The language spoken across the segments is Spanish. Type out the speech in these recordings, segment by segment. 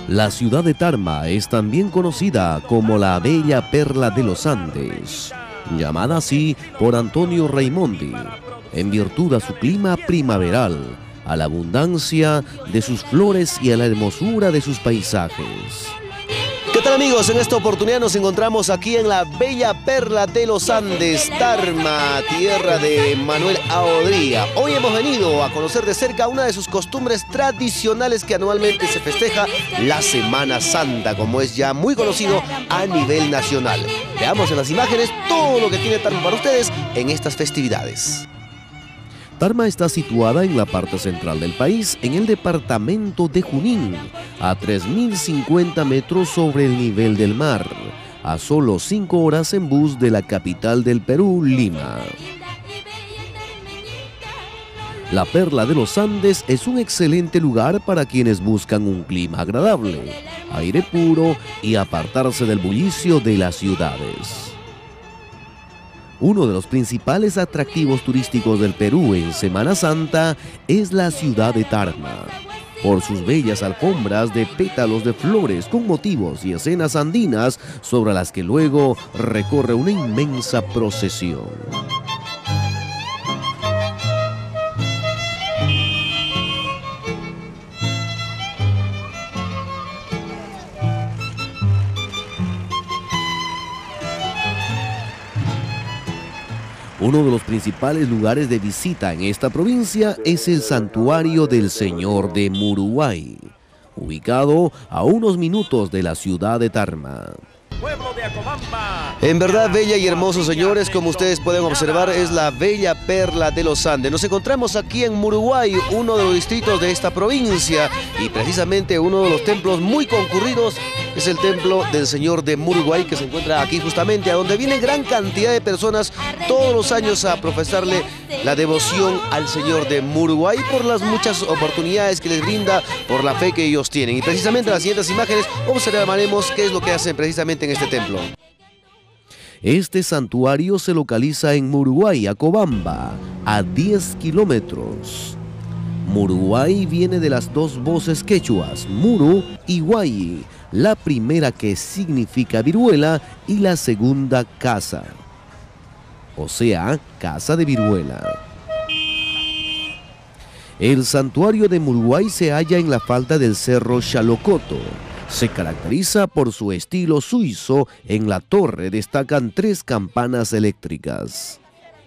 La ciudad de Tarma es también conocida como la Bella Perla de los Andes, llamada así por Antonio Raimondi, en virtud a su clima primaveral, a la abundancia de sus flores y a la hermosura de sus paisajes. ¿Qué tal, amigos? En esta oportunidad nos encontramos aquí en la Bella Perla de los Andes, Tarma, tierra de Manuel Aodría. Hoy hemos venido a conocer de cerca una de sus costumbres tradicionales que anualmente se festeja, la Semana Santa, como es ya muy conocido a nivel nacional. Veamos en las imágenes todo lo que tiene Tarma para ustedes en estas festividades. Tarma está situada en la parte central del país, en el departamento de Junín, a 3.050 metros sobre el nivel del mar, a solo 5 horas en bus de la capital del Perú, Lima. La Perla de los Andes es un excelente lugar para quienes buscan un clima agradable, aire puro y apartarse del bullicio de las ciudades. Uno de los principales atractivos turísticos del Perú en Semana Santa es la ciudad de Tarma, por sus bellas alfombras de pétalos de flores con motivos y escenas andinas sobre las que luego recorre una inmensa procesión. Uno de los principales lugares de visita en esta provincia es el Santuario del Señor de Muruguay, ubicado a unos minutos de la ciudad de Tarma. En verdad, bella y hermoso, señores, como ustedes pueden observar, es la Bella Perla de los Andes. Nos encontramos aquí en Muruguay, uno de los distritos de esta provincia, y precisamente uno de los templos muy concurridos es el templo del Señor de Muruguay, que se encuentra aquí justamente, a donde viene gran cantidad de personas todos los años a profesarle la devoción al Señor de Muruguay por las muchas oportunidades que les brinda, por la fe que ellos tienen. Y precisamente en las siguientes imágenes observaremos qué es lo que hacen precisamente en este templo. Este santuario se localiza en Muruguay, Acobamba, a 10 kilómetros. Muruguay viene de las dos voces quechuas, muru y guay, la primera que significa viruela y la segunda casa, o sea, casa de viruela. El santuario de Muruguay se halla en la falda del cerro Xalocoto. Se caracteriza por su estilo suizo. En la torre destacan 3 campanas eléctricas.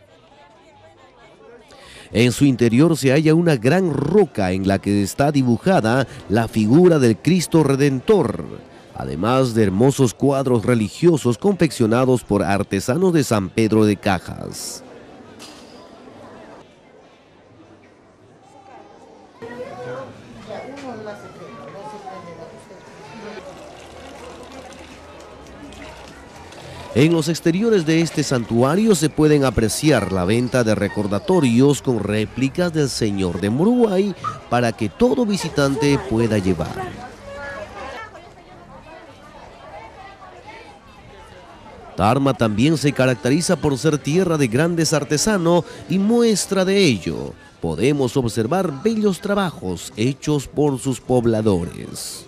En su interior se halla una gran roca en la que está dibujada la figura del Cristo Redentor, además de hermosos cuadros religiosos confeccionados por artesanos de San Pedro de Cajas. En los exteriores de este santuario se pueden apreciar la venta de recordatorios con réplicas del Señor de Muruguay para que todo visitante pueda llevar. Tarma también se caracteriza por ser tierra de grandes artesanos y muestra de ello podemos observar bellos trabajos hechos por sus pobladores.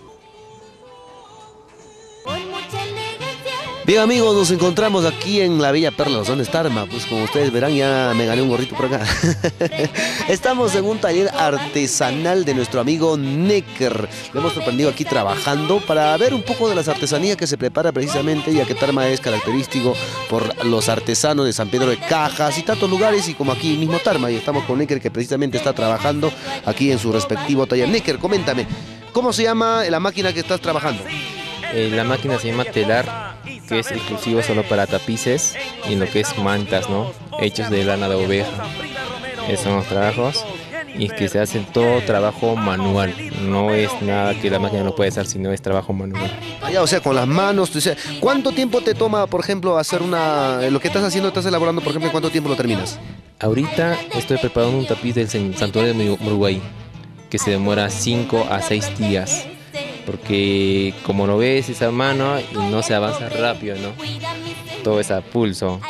Bien, amigos, nos encontramos aquí en la Bella Perla de los Andes, Tarma. Pues como ustedes verán, ya me gané un gorrito por acá. Estamos en un taller artesanal de nuestro amigo Necker. Lo hemos sorprendido aquí trabajando para ver un poco de las artesanías que se prepara precisamente, ya que Tarma es característico por los artesanos de San Pedro de Cajas y tantos lugares, y como aquí mismo Tarma. Y estamos con Necker, que precisamente está trabajando aquí en su respectivo taller. Necker, coméntame, ¿cómo se llama la máquina que estás trabajando? La máquina se llama telar, que es exclusivo solo para tapices y lo que es mantas, ¿no? Hechos de lana de oveja. Esos son los trabajos, y es que se hace todo trabajo manual. No es nada que la máquina no puede hacer, sino es trabajo manual. O sea, con las manos. ¿Cuánto tiempo te toma, por ejemplo, hacer lo que estás haciendo, estás elaborando, por ejemplo, cuánto tiempo lo terminas? Ahorita estoy preparando un tapiz del Santuario de Muruguay, que se demora 5 a 6 días. Porque como lo ves, es a mano y no se avanza rápido, ¿no? Todo es a pulso.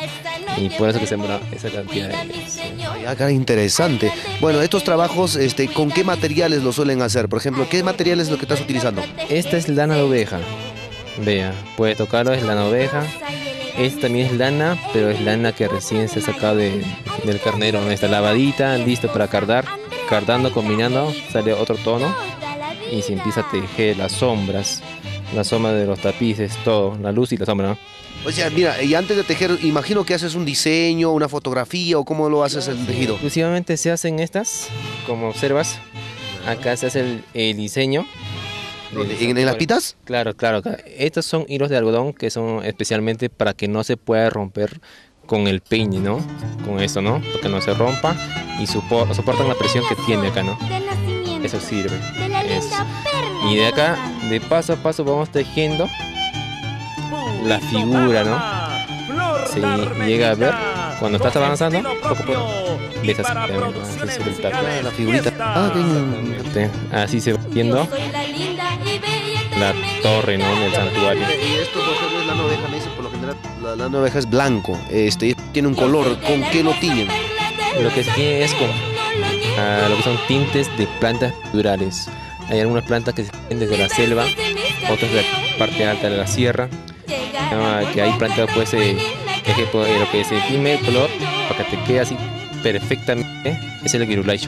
Y por eso que se demora esa cantidad de días. Acá interesante. Bueno, estos trabajos, ¿con qué materiales lo suelen hacer? Por ejemplo, ¿qué material es lo que estás utilizando? Esta es lana de oveja. Vea, puede tocarlo, es lana de oveja. Esta también es lana, pero es lana que recién se ha sacado del carnero, ¿no? Está lavadita, listo para cardar. Cardando, combinando, sale otro tono y se empieza a tejer las sombras de los tapices, todo, la luz y la sombra, ¿no? O sea, mira, y antes de tejer, imagino que haces un diseño, una fotografía, o cómo lo haces el tejido. Exclusivamente se hacen estas, como observas, acá se hace el diseño. ¿En las pitas? Claro, claro. Estos son hilos de algodón que son especialmente para que no se pueda romper con el peine, ¿no? Con esto, ¿no? Porque no se rompa y soportan la presión que tiene acá, ¿no? Eso sirve. Eso. Y de acá, de paso a paso, vamos tejiendo la figura, ¿no? Se llega a ver cuando estás avanzando, poco a poco ves así, la figurita. Así se va viendo la torre, ¿no? Del santuario. Esto, por ejemplo, es lana de oveja, me dice, por lo general, la lana de oveja es blanco, tiene un color. ¿Con qué lo tiñen? Lo que se tiene es con lo que son tintes de plantas naturales. Hay algunas plantas que se tienen desde la selva, otras de la parte alta de la sierra, que hay plantas pues lo que se tiñe el color para que te quede así perfectamente es el guirulayo.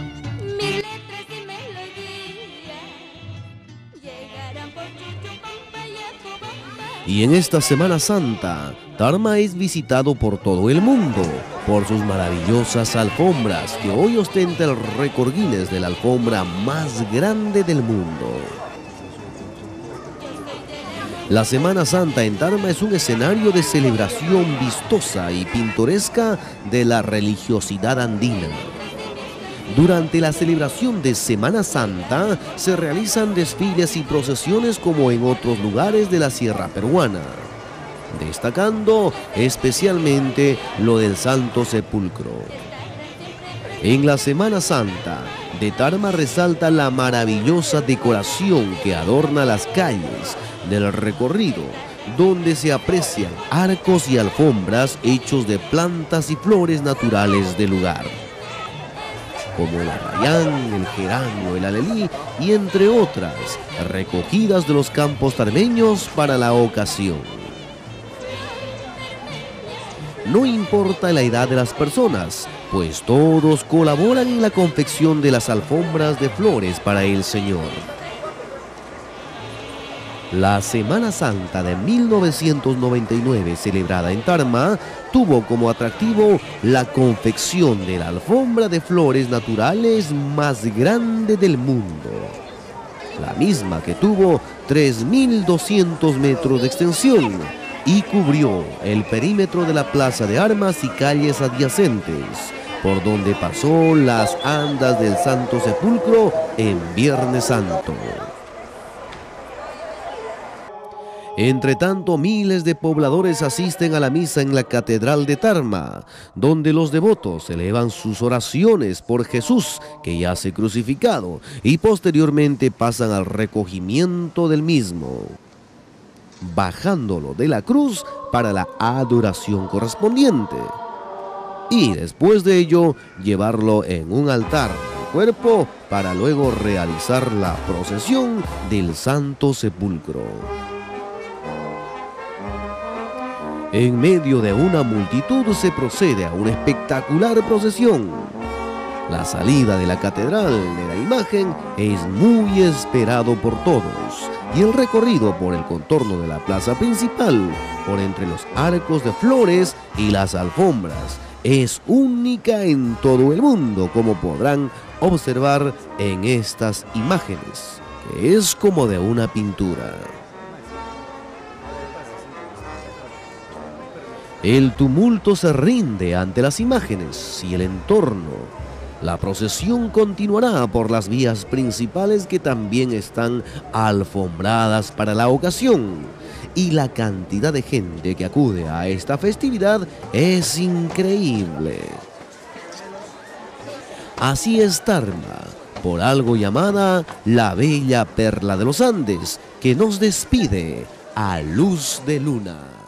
Y en esta Semana Santa, Tarma es visitado por todo el mundo por sus maravillosas alfombras, que hoy ostenta el récord Guinness de la alfombra más grande del mundo. La Semana Santa en Tarma es un escenario de celebración vistosa y pintoresca de la religiosidad andina. Durante la celebración de Semana Santa se realizan desfiles y procesiones como en otros lugares de la sierra peruana, destacando especialmente lo del Santo Sepulcro. En la Semana Santa de Tarma resalta la maravillosa decoración que adorna las calles del recorrido, donde se aprecian arcos y alfombras hechos de plantas y flores naturales del lugar, como el arrayán, el geranio, el alelí y entre otras, recogidas de los campos tarmeños para la ocasión. No importa la edad de las personas, pues todos colaboran en la confección de las alfombras de flores para el Señor. La Semana Santa de 1999, celebrada en Tarma, tuvo como atractivo la confección de la alfombra de flores naturales más grande del mundo. La misma que tuvo 3.200 metros de extensión y cubrió el perímetro de la Plaza de Armas y calles adyacentes, por donde pasó las andas del Santo Sepulcro en Viernes Santo. Entre tanto, miles de pobladores asisten a la misa en la Catedral de Tarma, donde los devotos elevan sus oraciones por Jesús, que yace crucificado, y posteriormente pasan al recogimiento del mismo, bajándolo de la cruz para la adoración correspondiente, y después de ello llevarlo en un altar de cuerpo para luego realizar la procesión del Santo Sepulcro. En medio de una multitud se procede a una espectacular procesión. La salida de la catedral de la imagen es muy esperado por todos, y el recorrido por el contorno de la plaza principal, por entre los arcos de flores y las alfombras, es única en todo el mundo, como podrán observar en estas imágenes, que es como de una pintura. El tumulto se rinde ante las imágenes y el entorno. La procesión continuará por las vías principales, que también están alfombradas para la ocasión. Y la cantidad de gente que acude a esta festividad es increíble. Así es Tarma, por algo llamada la Bella Perla de los Andes, que nos despide a luz de luna.